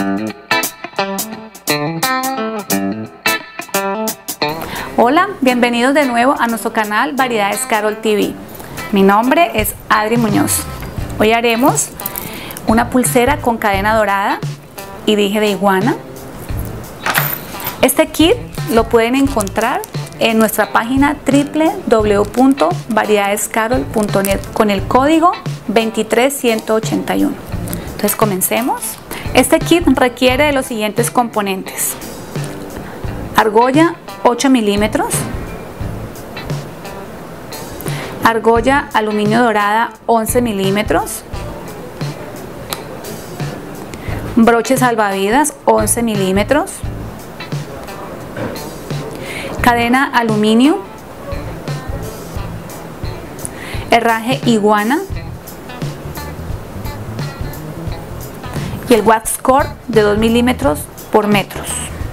Hola, bienvenidos de nuevo a nuestro canal Variedades Carol TV. Mi nombre es Adri Muñoz. Hoy haremos una pulsera con cadena dorada y dije de iguana. Este kit lo pueden encontrar en nuestra página www.variedadescarol.net con el código 23181. Entonces comencemos. Este kit requiere de los siguientes componentes: argolla 8 milímetros, argolla aluminio dorada 11 milímetros, broche salvavidas 11 milímetros, cadena aluminio, herraje iguana y el wax cord de 2 milímetros por metros.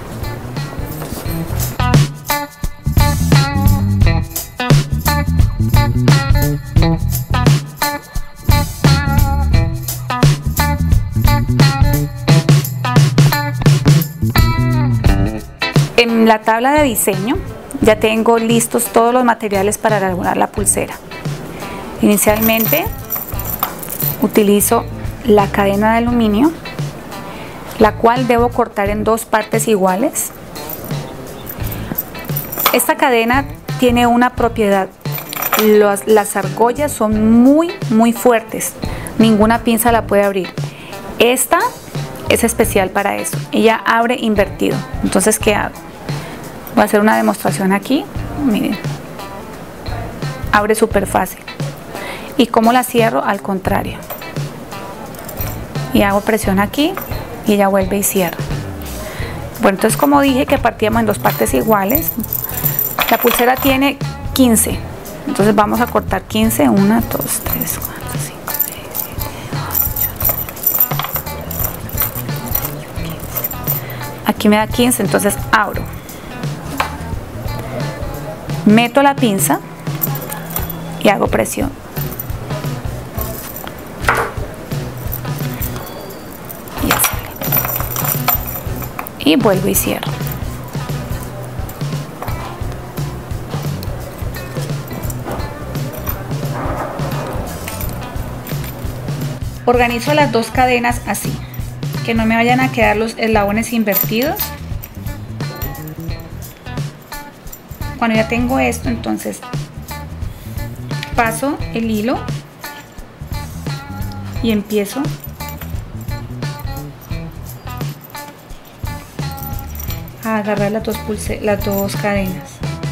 En la tabla de diseño ya tengo listos todos los materiales para elaborar la pulsera. Inicialmente utilizo la cadena de aluminio, la cual debo cortar en dos partes iguales. Esta cadena tiene una propiedad: las argollas son muy fuertes, ninguna pinza la puede abrir. Esta es especial para eso, ella abre invertido. Entonces, ¿qué hago? Voy a hacer una demostración aquí. Miren, abre súper fácil. ¿Y cómo la cierro? Al contrario, y hago presión aquí y ella vuelve y cierra. Bueno, entonces, como dije que partíamos en dos partes iguales, la pulsera tiene 15, entonces vamos a cortar 15. 1, 2, 3, 4, 5, 6, 7, 8. Aquí me da 15, entonces abro, meto la pinza y hago presión. Y ya sale. Y vuelvo y cierro. Organizo las dos cadenas así, que no me vayan a quedar los eslabones invertidos. Cuando ya tengo esto, entonces paso el hilo y empiezo a agarrar las dos cadenas.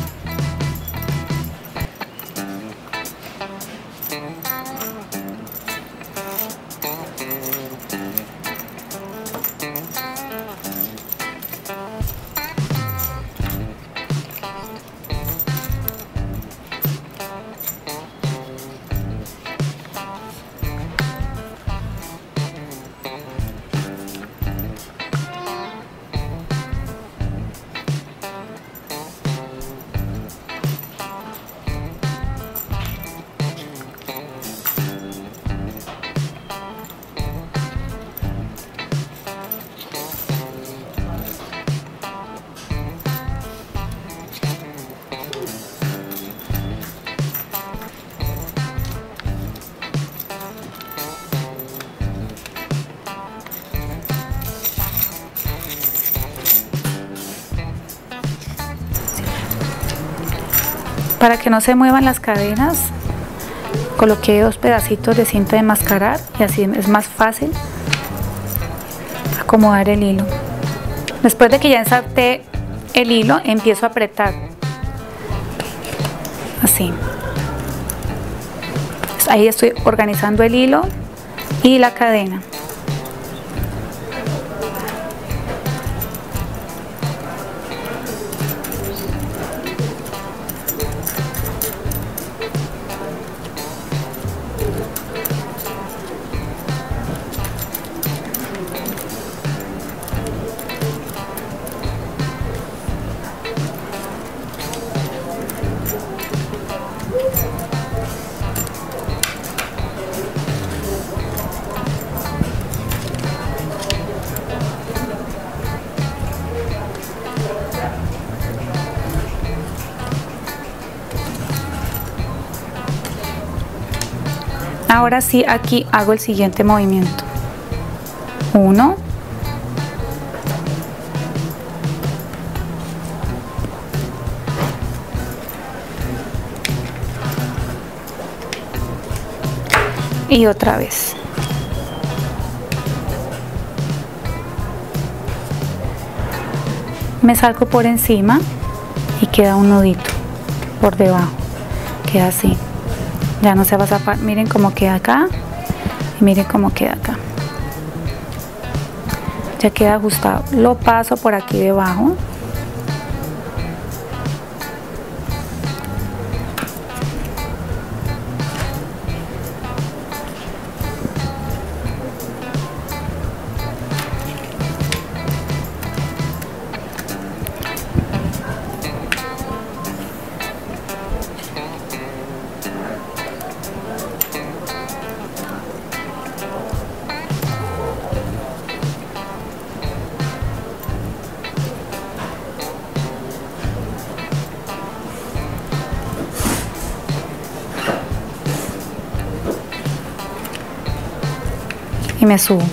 Para que no se muevan las cadenas, coloqué dos pedacitos de cinta de mascarar y así es más fácil acomodar el hilo. Después de que ya ensarté el hilo, empiezo a apretar así. Ahí estoy organizando el hilo y la cadena. Ahora sí, aquí hago el siguiente movimiento. 1, y otra vez. Me salgo por encima y queda un nudito por debajo, queda así, ya no se va a zafar. Miren cómo queda acá y miren cómo queda acá, ya queda ajustado. Lo paso por aquí debajo. Y me subo.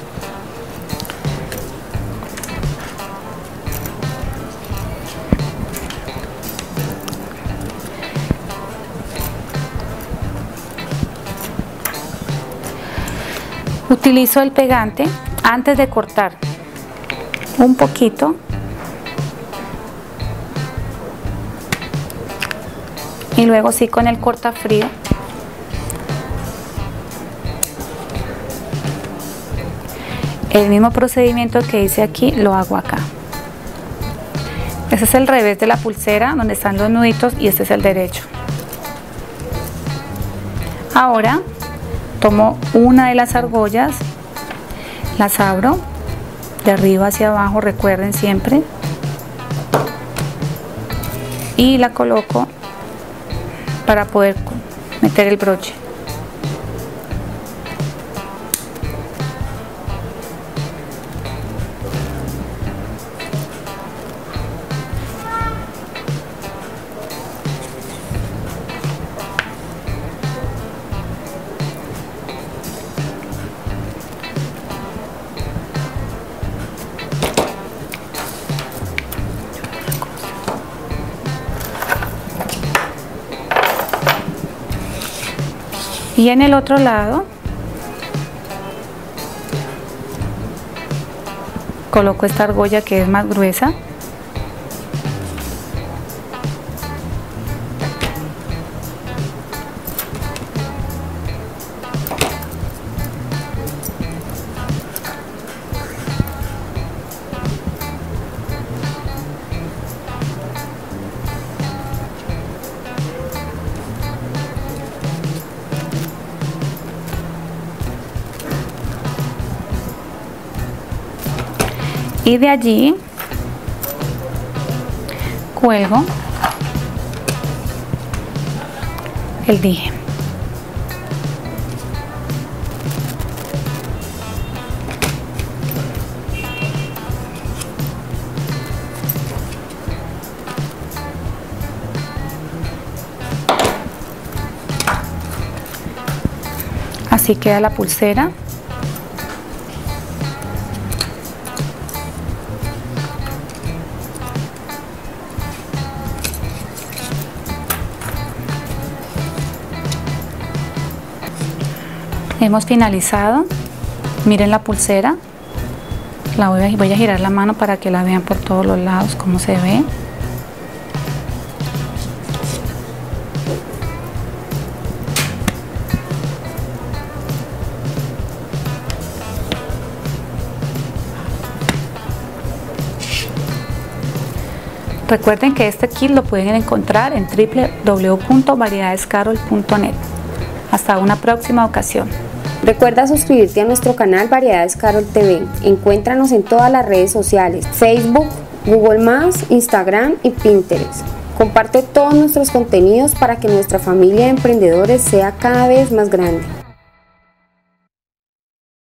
Utilizo el pegante antes de cortar un poquito y luego sí con el cortafrío el mismo procedimiento que hice aquí lo hago acá. Ese es el revés de la pulsera donde están los nuditos y este es el derecho. Ahora tomo una de las argollas, las abro de arriba hacia abajo, recuerden siempre, y la coloco para poder meter el broche. Y en el otro lado coloco esta argolla que es más gruesa. Y de allí cuelgo el dije. Así queda la pulsera. Hemos finalizado. Miren la pulsera. Voy a girar la mano para que la vean por todos los lados cómo se ve. Recuerden que este kit lo pueden encontrar en www.variedadescarol.net. Hasta una próxima ocasión. Recuerda suscribirte a nuestro canal Variedades Carol TV. Encuéntranos en todas las redes sociales: Facebook, Google+, Instagram y Pinterest. Comparte todos nuestros contenidos para que nuestra familia de emprendedores sea cada vez más grande.